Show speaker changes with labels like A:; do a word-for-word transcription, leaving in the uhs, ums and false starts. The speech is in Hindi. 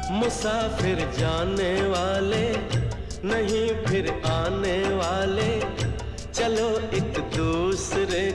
A: मुसाफिर जाने वाले नहीं फिर आने वाले, चलो एक दूसरे